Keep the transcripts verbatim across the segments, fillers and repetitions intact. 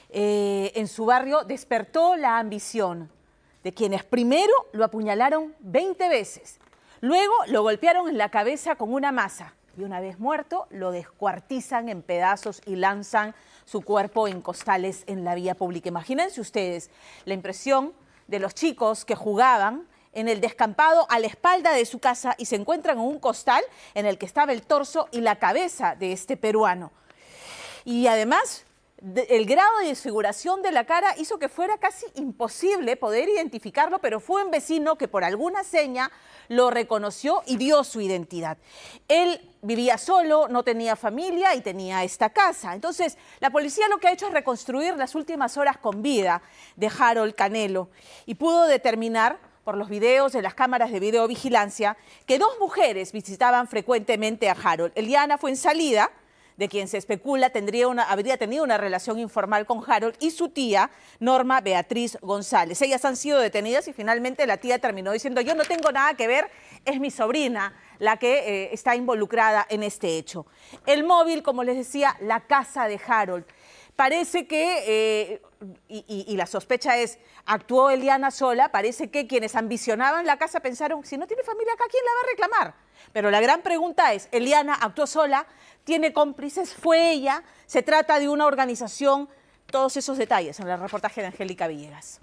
eh, en su barrio despertó la ambición de quienes primero lo apuñalaron veinte veces, luego lo golpearon en la cabeza con una masa y una vez muerto lo descuartizan en pedazos y lanzan su cuerpo en costales en la vía pública. Imagínense ustedes la impresión de los chicos que jugaban en el descampado a la espalda de su casa y se encuentran en un costal en el que estaba el torso y la cabeza de este peruano. Y además, el grado de desfiguración de la cara hizo que fuera casi imposible poder identificarlo, pero fue un vecino que por alguna seña lo reconoció y dio su identidad. Él vivía solo, no tenía familia y tenía esta casa. Entonces, la policía lo que ha hecho es reconstruir las últimas horas con vida de Harold Canelo y pudo determinar, por los videos de las cámaras de videovigilancia, que dos mujeres visitaban frecuentemente a Harold. Eliana Fuenzalida, de quien se especula tendría una, habría tenido una relación informal con Harold, y su tía, Norma Beatriz González. Ellas han sido detenidas y finalmente la tía terminó diciendo: yo no tengo nada que ver, es mi sobrina la que eh, está involucrada en este hecho. El móvil, como les decía, la casa de Harold. Parece que, eh, y, y, y la sospecha es, actuó Eliana sola, parece que quienes ambicionaban la casa pensaron: si no tiene familia acá, ¿quién la va a reclamar? Pero la gran pregunta es, ¿Eliana actuó sola? ¿Tiene cómplices? ¿Fue ella? ¿Se trata de una organización? Todos esos detalles en el reportaje de Angélica Villegas.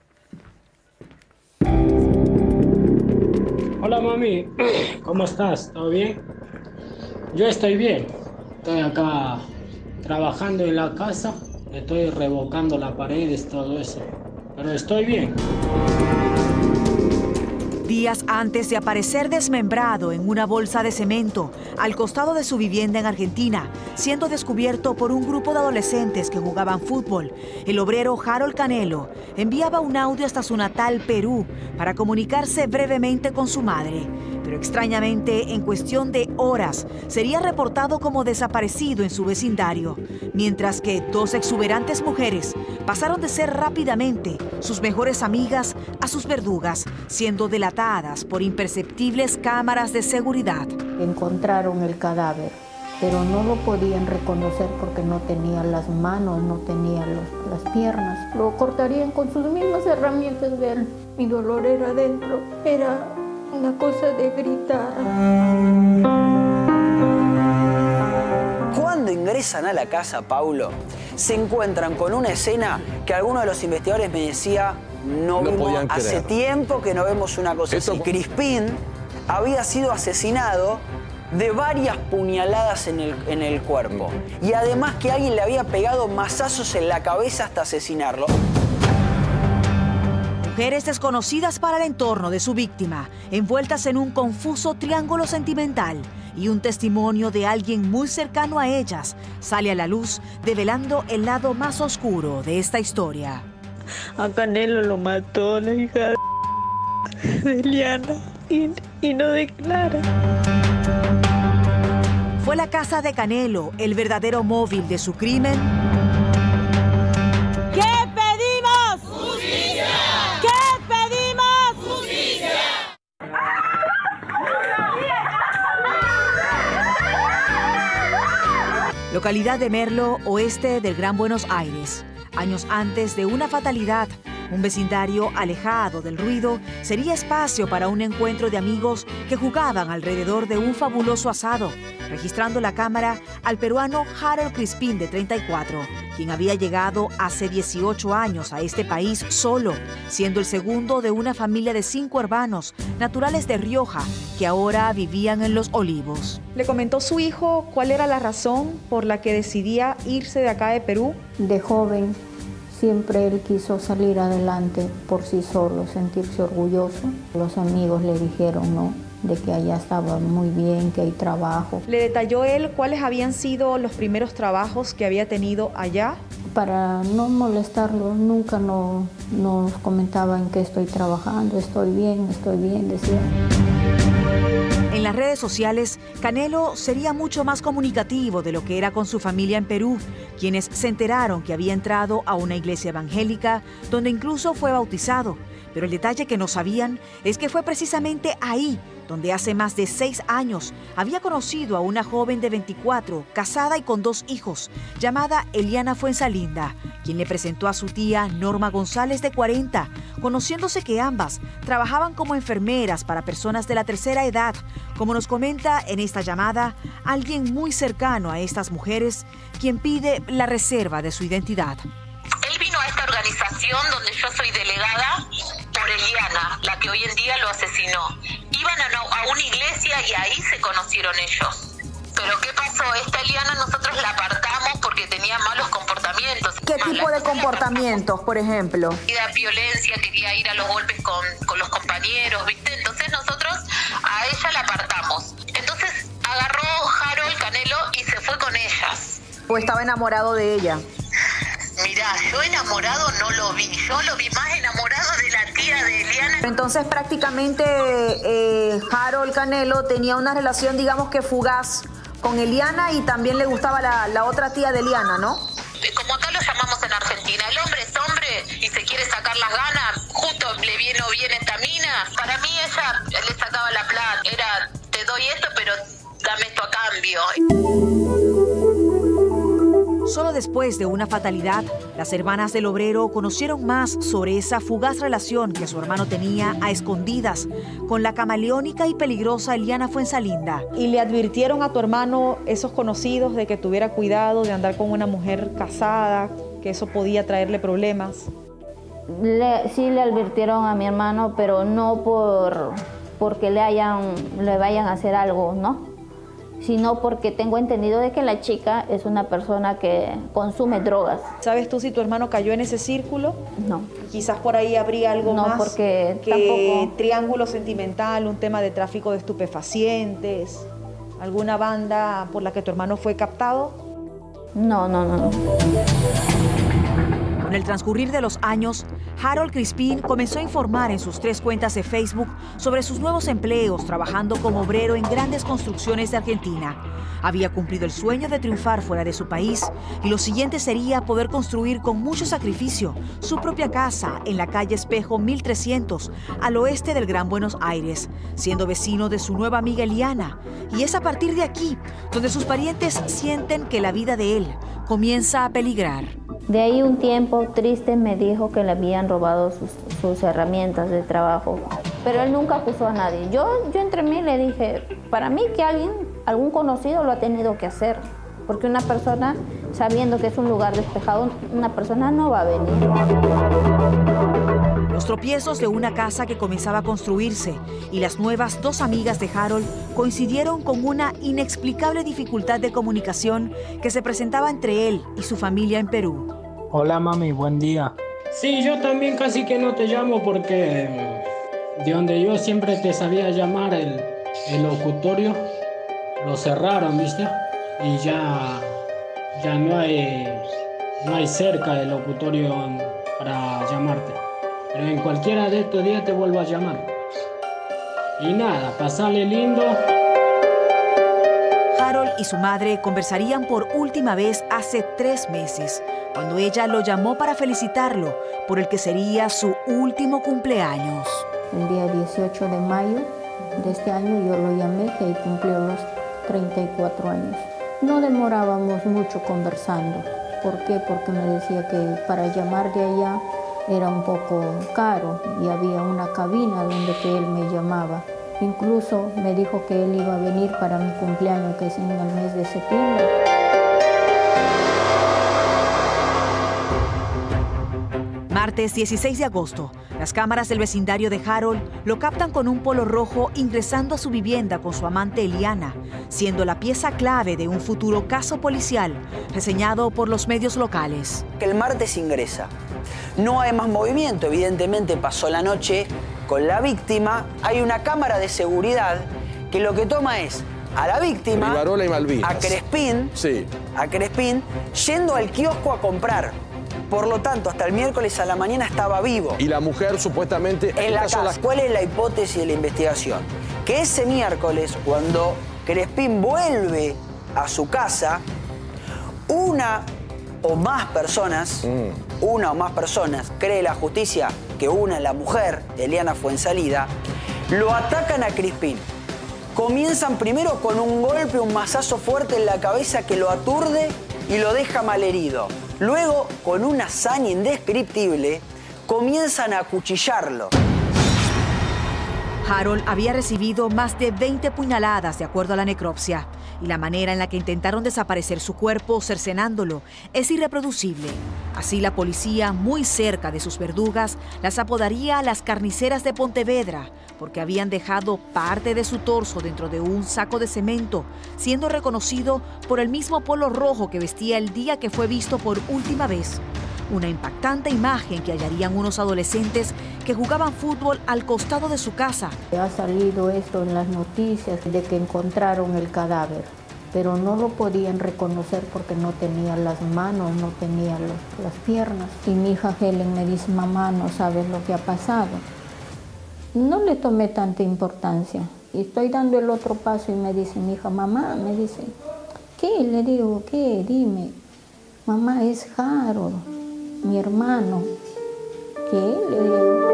Hola mami, ¿cómo estás? ¿Todo bien? Yo estoy bien. Estoy acá trabajando en la casa, estoy revocando las paredes, todo eso. Pero estoy bien. Días antes de aparecer desmembrado en una bolsa de cemento al costado de su vivienda en Argentina, siendo descubierto por un grupo de adolescentes que jugaban fútbol, el obrero Harold Canelo enviaba un audio hasta su natal Perú para comunicarse brevemente con su madre. Pero extrañamente, en cuestión de horas, sería reportado como desaparecido en su vecindario, mientras que dos exuberantes mujeres pasaron de ser rápidamente sus mejores amigas a sus verdugas, siendo delatadas por imperceptibles cámaras de seguridad. Encontraron el cadáver, pero no lo podían reconocer porque no tenía las manos, no tenía los, las piernas. Lo cortarían con sus mismas herramientas de él. Mi dolor era dentro, era una cosa de gritar. Cuando ingresan a la casa, Paulo, se encuentran con una escena que algunos de los investigadores me decía, no, no vimos, hace tiempo que no vemos una cosa Esto... así. Crispín había sido asesinado de varias puñaladas en el, en el cuerpo. Y además que alguien le había pegado mazazos en la cabeza hasta asesinarlo. Mujeres desconocidas para el entorno de su víctima, envueltas en un confuso triángulo sentimental, y un testimonio de alguien muy cercano a ellas sale a la luz, develando el lado más oscuro de esta historia. A Canelo lo mató la hija de Eliana y, y no declara. ¿Fue la casa de Canelo el verdadero móvil de su crimen? ¿Qué pedimos? ¡Justicia! ¿Qué pedimos? ¡Justicia! Localidad de Merlo, oeste del Gran Buenos Aires. Años antes de una fatalidad, un vecindario alejado del ruido sería espacio para un encuentro de amigos que jugaban alrededor de un fabuloso asado, registrando la cámara al peruano Harold Crispín, de treinta y cuatro, quien había llegado hace dieciocho años a este país solo, siendo el segundo de una familia de cinco hermanos, naturales de Rioja, que ahora vivían en Los Olivos. ¿Le comentó su hijo cuál era la razón por la que decidía irse de acá de Perú? De joven, siempre él quiso salir adelante por sí solo, sentirse orgulloso. Los amigos le dijeron no, de que allá estaba muy bien, que hay trabajo. ¿Le detalló él cuáles habían sido los primeros trabajos que había tenido allá? Para no molestarlo, nunca no, nos comentaba en qué estoy trabajando, estoy bien, estoy bien, decía. En las redes sociales, Canelo sería mucho más comunicativo de lo que era con su familia en Perú, quienes se enteraron que había entrado a una iglesia evangélica donde incluso fue bautizado. Pero el detalle que no sabían es que fue precisamente ahí donde hace más de seis años había conocido a una joven de veinticuatro, casada y con dos hijos, llamada Eliana Fuensalinda, quien le presentó a su tía Norma González de cuarenta, conociéndose que ambas trabajaban como enfermeras para personas de la tercera edad, como nos comenta en esta llamada alguien muy cercano a estas mujeres, quien pide la reserva de su identidad. Él vino a esta organización donde yo soy delegada por Eliana, la que hoy en día lo asesinó. Iban a, no, a una iglesia y ahí se conocieron ellos. Pero ¿qué pasó? Esta Eliana nosotros la apartamos porque tenía malos comportamientos. ¿Qué tipo de comportamientos, por ejemplo? Quería violencia, quería ir a los golpes con, con los compañeros, ¿viste? Entonces nosotros a ella la apartamos. Entonces agarró Harold Canelo y se fue con ellas. ¿O estaba enamorado de ella? Mirá, yo enamorado no lo vi, yo lo vi más enamorado de la tía de Eliana. Entonces prácticamente eh, Harold Canelo tenía una relación, digamos que fugaz, con Eliana y también le gustaba la, la otra tía de Eliana, ¿no? Como acá lo llamamos en Argentina, el hombre es hombre y se quiere sacar las ganas, justo le viene o bien esta mina. Para mí ella le sacaba la plata, era te doy esto pero dame esto a cambio. Solo después de una fatalidad, las hermanas del obrero conocieron más sobre esa fugaz relación que su hermano tenía a escondidas con la camaleónica y peligrosa Eliana Fuensalinda. ¿Y le advirtieron a tu hermano, esos conocidos, de que tuviera cuidado de andar con una mujer casada, que eso podía traerle problemas? Le, sí le advirtieron a mi hermano, pero no por porque le, hayan, le vayan a hacer algo, ¿no? Sino porque tengo entendido de que la chica es una persona que consume drogas. ¿Sabes tú si tu hermano cayó en ese círculo? No. Quizás por ahí habría algo no, más porque que tampoco... triángulo sentimental, un tema de tráfico de estupefacientes, alguna banda por la que tu hermano fue captado. No, no, no, no. Con el transcurrir de los años, Harold Crispín comenzó a informar en sus tres cuentas de Facebook sobre sus nuevos empleos trabajando como obrero en grandes construcciones de Argentina. Había cumplido el sueño de triunfar fuera de su país y lo siguiente sería poder construir con mucho sacrificio su propia casa en la calle Espejo mil trescientos, al oeste del Gran Buenos Aires, siendo vecino de su nueva amiga Eliana. Y es a partir de aquí donde sus parientes sienten que la vida de él comienza a peligrar. De ahí un tiempo triste me dijo que le habían robado sus, sus herramientas de trabajo, pero él nunca acusó a nadie. Yo, yo entre mí le dije, para mí que alguien, algún conocido lo ha tenido que hacer, porque una persona, sabiendo que es un lugar despejado, una persona no va a venir. Los tropiezos de una casa que comenzaba a construirse y las nuevas dos amigas de Harold coincidieron con una inexplicable dificultad de comunicación que se presentaba entre él y su familia en Perú. Hola mami, buen día. Sí, yo también casi que no te llamo porque de donde yo siempre te sabía llamar el, el locutorio, lo cerraron, ¿viste? Y ya, ya no hay, no hay cerca el locutorio para llamarte. Pero en cualquiera de estos días te vuelvo a llamar. Y nada, pasale lindo. Harold y su madre conversarían por última vez hace tres meses, cuando ella lo llamó para felicitarlo por el que sería su último cumpleaños. El día dieciocho de mayo de este año yo lo llamé, que cumplió los treinta y cuatro años. No demorábamos mucho conversando. ¿Por qué? Porque me decía que para llamar de allá era un poco caro y había una cabina donde que él me llamaba. Incluso me dijo que él iba a venir para mi cumpleaños, que es en el mes de septiembre. Martes dieciséis de agosto, las cámaras del vecindario de Harold lo captan con un polo rojo ingresando a su vivienda con su amante Eliana, siendo la pieza clave de un futuro caso policial reseñado por los medios locales. El martes ingresa. No hay más movimiento, evidentemente pasó la noche con la víctima. Hay una cámara de seguridad que lo que toma es a la víctima, Rivarola y Malvinas, a Crespín, sí. a Crespín, yendo al kiosco a comprar. Por lo tanto, hasta el miércoles a la mañana estaba vivo. Y la mujer supuestamente... En la casa. ¿Cuál es la hipótesis de la investigación? que ese miércoles, cuando Crespín vuelve a su casa, una o más personas, mm. una o más personas, cree la justicia que una es la mujer, Eliana Fuenzalida, lo atacan a Crespín. Comienzan primero con un golpe, un mazazo fuerte en la cabeza que lo aturde y lo deja malherido. Luego, con una hazaña indescriptible, comienzan a acuchillarlo. Harold había recibido más de veinte puñaladas de acuerdo a la necropsia, y la manera en la que intentaron desaparecer su cuerpo cercenándolo es irreproducible. Así la policía, muy cerca de sus verdugas, las apodaría las carniceras de Pontevedra, porque habían dejado parte de su torso dentro de un saco de cemento, siendo reconocido por el mismo polo rojo que vestía el día que fue visto por última vez. Una impactante imagen que hallarían unos adolescentes que jugaban fútbol al costado de su casa. Ha salido esto en las noticias de que encontraron el cadáver, pero no lo podían reconocer porque no tenía las manos, no tenía los, las piernas. Y mi hija Helen me dice, mamá, no sabes lo que ha pasado. No le tomé tanta importancia. Y estoy dando el otro paso y me dice mi hija, mamá, me dice, ¿qué? Le digo, ¿qué? Dime. Mamá, es Harold, mi hermano. ¿Qué? Le digo.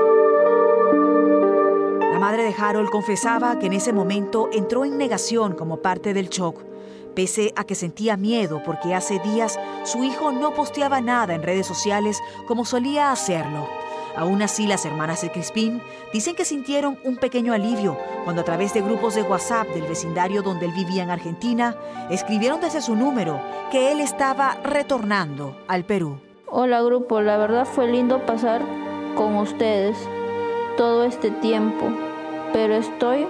La madre de Harold confesaba que en ese momento entró en negación como parte del shock, pese a que sentía miedo porque hace días su hijo no posteaba nada en redes sociales como solía hacerlo. Aún así, las hermanas de Crespín dicen que sintieron un pequeño alivio cuando a través de grupos de WhatsApp del vecindario donde él vivía en Argentina, escribieron desde su número que él estaba retornando al Perú. Hola grupo, la verdad fue lindo pasar con ustedes todo este tiempo, pero estoy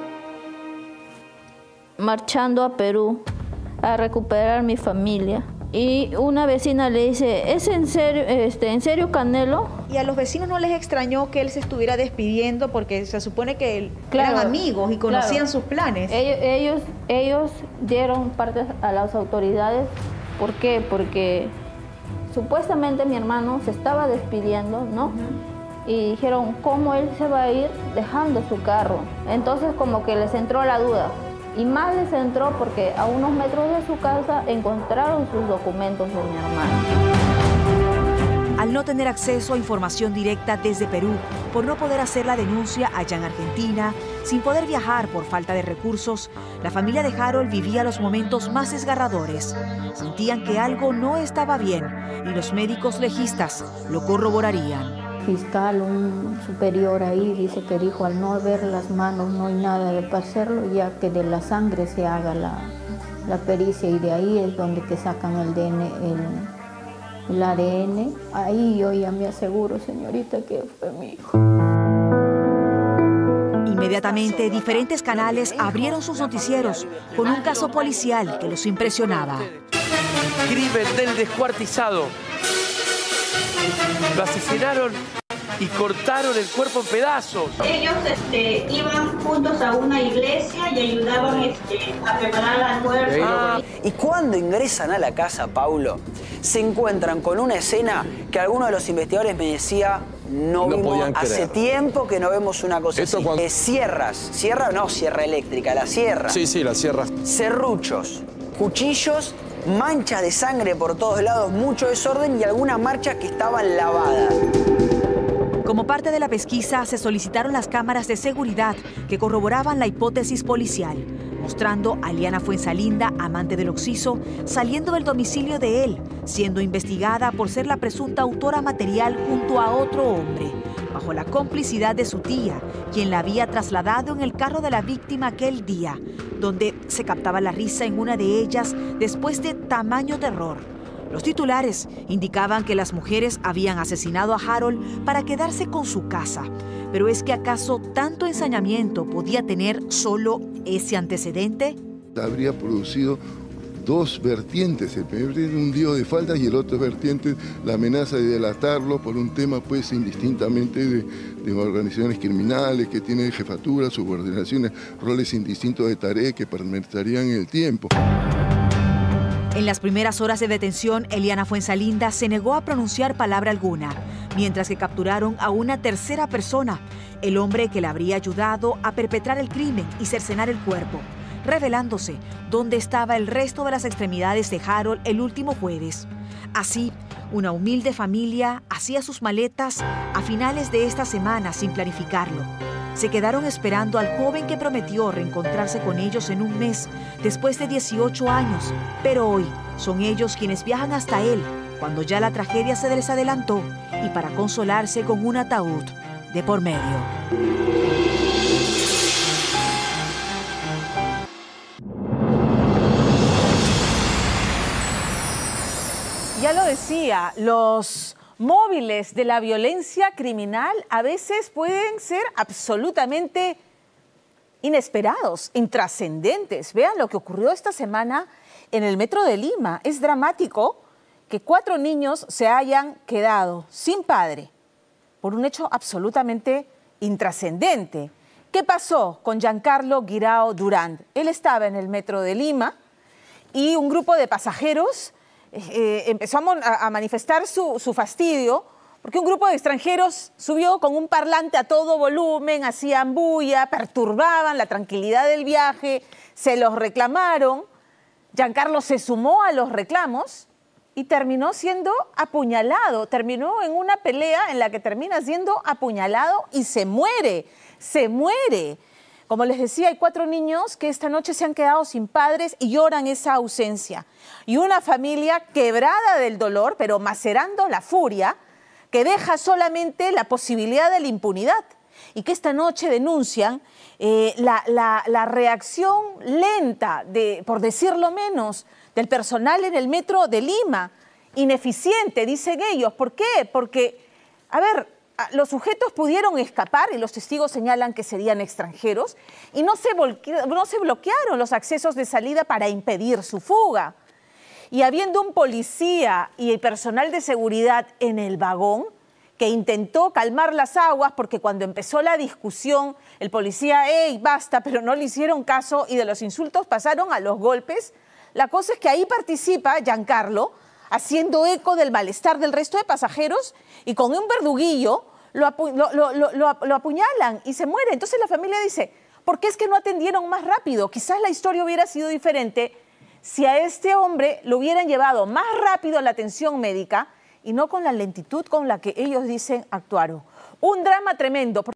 marchando a Perú a recuperar mi familia. Y una vecina le dice, ¿es en serio, este, en serio Canelo? ¿Y a los vecinos no les extrañó que él se estuviera despidiendo porque se supone que él, claro, eran amigos y conocían claro. sus planes? Ellos, ellos, ellos dieron parte a las autoridades. ¿Por qué? Porque supuestamente mi hermano se estaba despidiendo, ¿no? Uh-huh. Y dijeron, ¿cómo él se va a ir dejando su carro? Entonces como que les entró la duda. Y más les entró porque a unos metros de su casa encontraron sus documentos de mi hermano. Al no tener acceso a información directa desde Perú, por no poder hacer la denuncia allá en Argentina, sin poder viajar por falta de recursos, la familia de Harold vivía los momentos más desgarradores. Sentían que algo no estaba bien y los médicos legistas lo corroborarían. Fiscal, un superior ahí, dice que dijo, al no haber las manos no hay nada de para hacerlo, ya que de la sangre se haga la, la pericia, y de ahí es donde que sacan el D N, el, el A D N. Ahí yo ya me aseguro, señorita, que fue mi hijo. Inmediatamente, diferentes canales abrieron sus noticieros con un caso policial que los impresionaba. Crimen del descuartizado. Lo asesinaron y cortaron el cuerpo en pedazos. Ellos este, iban juntos a una iglesia y ayudaban este, a preparar el almuerzo. Ah. Y cuando ingresan a la casa, Paulo, se encuentran con una escena que algunos de los investigadores me decía, no, no vimos, hace tiempo que no vemos una cosa Esto así. Cuando... Eh, sierras, sierra no, sierra eléctrica, la sierra. Sí, sí, la sierra. Serruchos, cuchillos, manchas de sangre por todos lados, mucho desorden y algunas marchas que estaban lavadas. Como parte de la pesquisa, se solicitaron las cámaras de seguridad que corroboraban la hipótesis policial, mostrando a Eliana Fuenzalida, amante del occiso, saliendo del domicilio de él, siendo investigada por ser la presunta autora material junto a otro hombre, bajo la complicidad de su tía, quien la había trasladado en el carro de la víctima aquel día, donde se captaba la risa en una de ellas después de tamaño terror. Los titulares indicaban que las mujeres habían asesinado a Harold para quedarse con su casa. Pero ¿es que acaso tanto ensañamiento podía tener solo ese antecedente? Habría producido dos vertientes, el primer vertiente un lío de faltas y el otro vertiente la amenaza de delatarlo por un tema pues indistintamente de, de organizaciones criminales que tienen jefaturas, subordinaciones, roles indistintos de tarea que permanecerían en el tiempo. En las primeras horas de detención, Eliana Fuenzalida se negó a pronunciar palabra alguna, mientras que capturaron a una tercera persona, el hombre que le habría ayudado a perpetrar el crimen y cercenar el cuerpo, revelándose dónde estaba el resto de las extremidades de Harold el último jueves. Así, una humilde familia hacía sus maletas a finales de esta semana sin planificarlo. Se quedaron esperando al joven que prometió reencontrarse con ellos en un mes, después de dieciocho años. Pero hoy son ellos quienes viajan hasta él, cuando ya la tragedia se les adelantó, y para consolarse con un ataúd de por medio. Ya lo decía, los móviles de la violencia criminal a veces pueden ser absolutamente inesperados, intrascendentes. Vean lo que ocurrió esta semana en el metro de Lima. Es dramático que cuatro niños se hayan quedado sin padre por un hecho absolutamente intrascendente. ¿Qué pasó con Giancarlo Guirao Durán? Él estaba en el metro de Lima y un grupo de pasajeros Eh, empezó a, a manifestar su, su fastidio porque un grupo de extranjeros subió con un parlante a todo volumen, hacían bulla, perturbaban la tranquilidad del viaje, se los reclamaron. Giancarlo se sumó a los reclamos y terminó siendo apuñalado, terminó en una pelea en la que termina siendo apuñalado y se muere, se muere. Como les decía, hay cuatro niños que esta noche se han quedado sin padres y lloran esa ausencia. Y una familia quebrada del dolor, pero macerando la furia, que deja solamente la posibilidad de la impunidad. Y que esta noche denuncian eh, la, la, la reacción lenta, de, por decirlo menos, del personal en el metro de Lima. Ineficiente, dicen ellos. ¿Por qué? Porque, a ver, los sujetos pudieron escapar y los testigos señalan que serían extranjeros y no se, no se bloquearon los accesos de salida para impedir su fuga. Y habiendo un policía y el personal de seguridad en el vagón que intentó calmar las aguas porque cuando empezó la discusión el policía, ¡ey, basta!, pero no le hicieron caso y de los insultos pasaron a los golpes. La cosa es que ahí participa Giancarlo, haciendo eco del malestar del resto de pasajeros y con un verduguillo lo, apu lo, lo, lo, lo, lo apuñalan y se muere. Entonces la familia dice, ¿por qué es que no atendieron más rápido? Quizás la historia hubiera sido diferente si a este hombre lo hubieran llevado más rápido a la atención médica y no con la lentitud con la que ellos dicen actuaron. Un drama tremendo.